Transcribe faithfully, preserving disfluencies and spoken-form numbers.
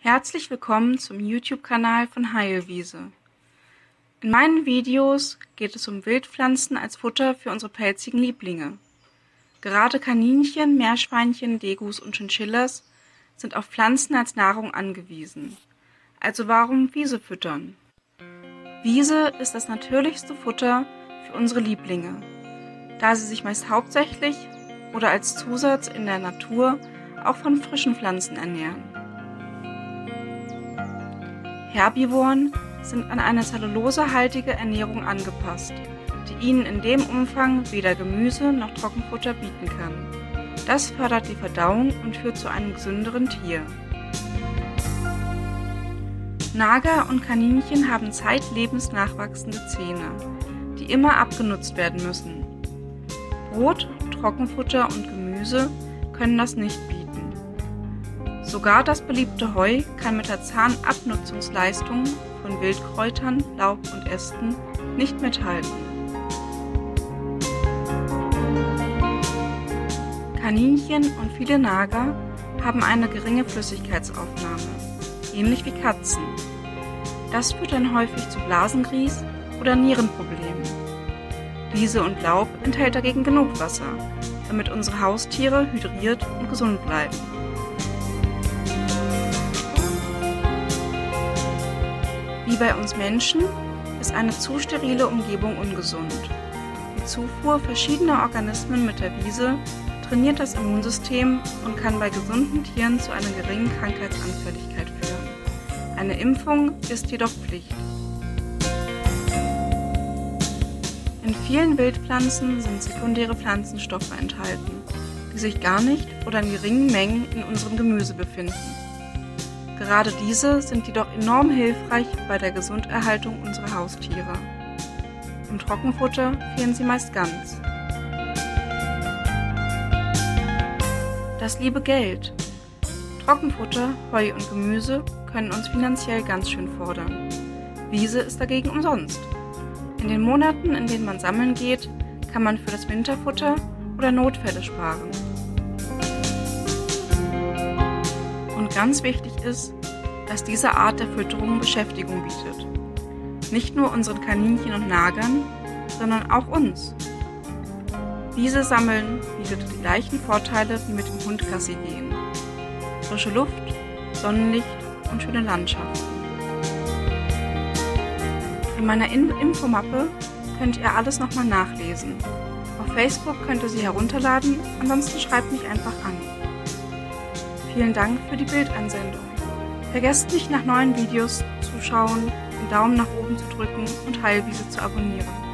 Herzlich willkommen zum YouTube-Kanal von Heilwiese. In meinen Videos geht es um Wildpflanzen als Futter für unsere pelzigen Lieblinge. Gerade Kaninchen, Meerschweinchen, Degus und Chinchillas sind auf Pflanzen als Nahrung angewiesen. Also warum Wiese füttern? Wiese ist das natürlichste Futter für unsere Lieblinge, da sie sich meist hauptsächlich oder als Zusatz in der Natur auch von frischen Pflanzen ernähren. Herbivoren sind an eine zellulosehaltige Ernährung angepasst, die ihnen in dem Umfang weder Gemüse noch Trockenfutter bieten kann. Das fördert die Verdauung und führt zu einem gesünderen Tier. Nager und Kaninchen haben zeitlebens nachwachsende Zähne, die immer abgenutzt werden müssen. Brot, Trockenfutter und Gemüse können das nicht bieten. Sogar das beliebte Heu kann mit der Zahnabnutzungsleistung von Wildkräutern, Laub und Ästen nicht mithalten. Kaninchen und viele Nager haben eine geringe Flüssigkeitsaufnahme, ähnlich wie Katzen. Das führt dann häufig zu Blasengrieß oder Nierenproblemen. Wiese und Laub enthält dagegen genug Wasser, damit unsere Haustiere hydriert und gesund bleiben. Wie bei uns Menschen ist eine zu sterile Umgebung ungesund. Die Zufuhr verschiedener Organismen mit der Wiese trainiert das Immunsystem und kann bei gesunden Tieren zu einer geringen Krankheitsanfälligkeit führen. Eine Impfung ist jedoch Pflicht. In vielen Wildpflanzen sind sekundäre Pflanzenstoffe enthalten, die sich gar nicht oder in geringen Mengen in unserem Gemüse befinden. Gerade diese sind jedoch enorm hilfreich bei der Gesunderhaltung unserer Haustiere. Im Trockenfutter fehlen sie meist ganz. Das liebe Geld. Trockenfutter, Heu und Gemüse können uns finanziell ganz schön fordern. Wiese ist dagegen umsonst. In den Monaten, in denen man sammeln geht, kann man für das Winterfutter oder Notfälle sparen. Und ganz wichtig ist, dass diese Art der Fütterung Beschäftigung bietet. Nicht nur unseren Kaninchen und Nagern, sondern auch uns. Wiese sammeln bietet die gleichen Vorteile wie mit dem Hund Gassi gehen. Frische Luft, Sonnenlicht und schöne Landschaften. In meiner In- Infomappe könnt ihr alles nochmal nachlesen. Auf Facebook könnt ihr sie herunterladen, ansonsten schreibt mich einfach an. Vielen Dank für die Bildansendung. Vergesst nicht nach neuen Videos zu schauen, den Daumen nach oben zu drücken und Heilwiese zu abonnieren.